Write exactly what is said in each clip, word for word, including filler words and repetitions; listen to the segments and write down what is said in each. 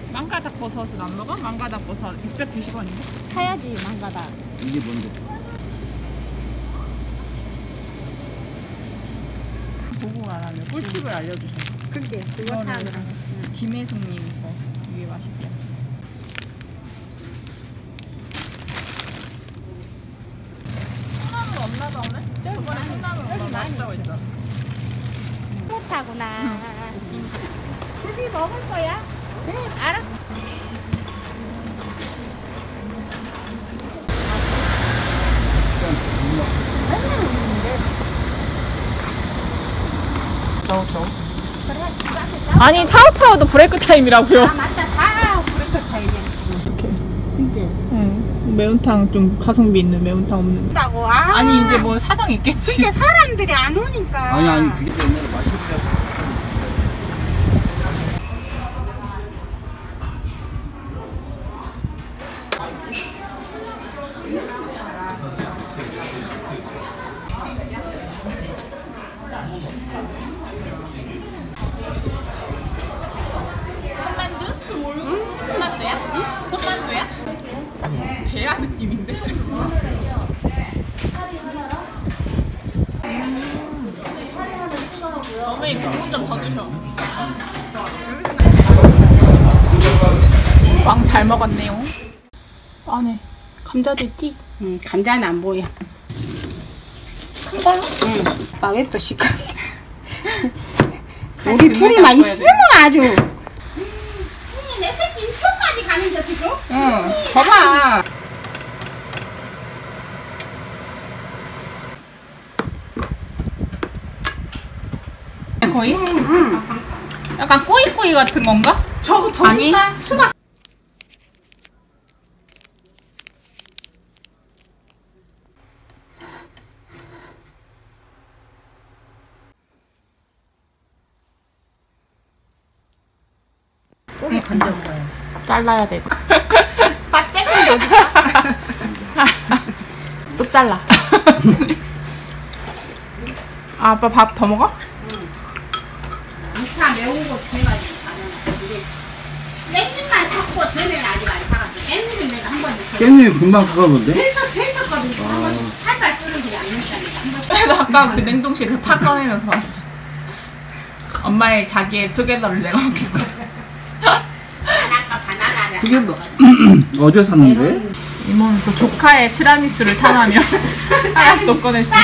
망가닥 버섯은 안 먹어? 망가닥 버섯 육백구십 원인데? 사야지 망가닥. 이게 뭔데? 보고 안 하면 꿀팁을 알려주셔. 그게 그거 다 김혜숙님 거 이게 맛있게. 콩나물 없나 봐 오늘? 저번에 콩나물 엄마 맛있다고 했잖아. 못하구나. 굴비 먹을 거야? 네, 알았어. 차오차오? 아니 차오차오도 브레이크 타임이라고요. 아 맞다, 다 브레이크 타임이야. 이렇게. 근데 응. 매운탕 좀 가성비 있는 매운탕 없는. 다고 아. 아니 이제 뭐 사정 있겠지. 근데 사람들이 안 오니까. 아니 아니 그게 옛날에 맛있었어. 한만두? 응? 한만두야? 한만두야? 대야 느낌인데? 어머니 국물 좀 더 드셔. 왕 잘 먹었네요. 안에 감자도 있지? 응, 감자는 안 보여. 이걸로? 응. 바게트 시켜. 우리 둘이만 있으면 아주. 내 새끼 인천까지 가는데 지금? 응. 봐봐. 거의? 응. 약간 꾸이꾸이 같은 건가? 저거 더 아니. 줄까? 수박. 꼬리 건져먹어요. 잘라야 돼. 밥 조금 더 줄까? 또 잘라. 아, 아빠 밥 더 먹어? 다 매운 거 제가 사는 깻잎만 샀고 쟤네는 아직 안 사갔어. 깻잎은 내가 한 번 줬어. 깻잎 금방 사가던데? 데쳐 데쳤거든. 한 번씩 살살 끓는 게 안 넣자니까 한 번씩. 나 아까 그 냉동실에 파 꺼내면서 봤어. 엄마의 자기의 투게더를 내가 먹겠어. 바나나 바나나를. 그게 뭐 어제 샀는데? 이모는 또 조카의 티라미수를 탐하며 하나도 꺼냈어.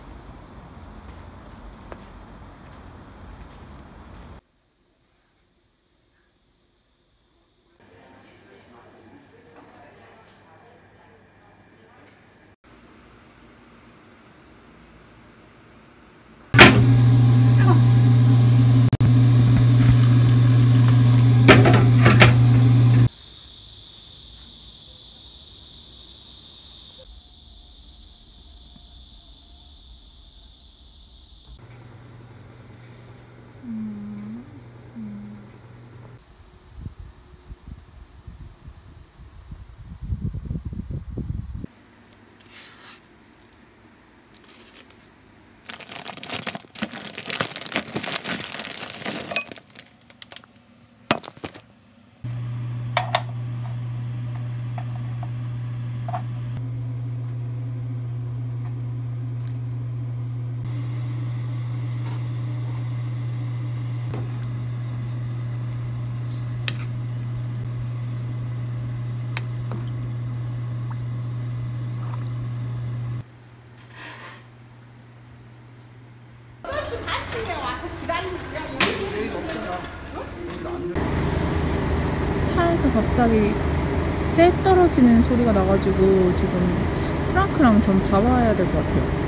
차에서 갑자기 쇠 떨어지는 소리가 나가지고 지금 트렁크랑 좀 봐봐야 될 것 같아요.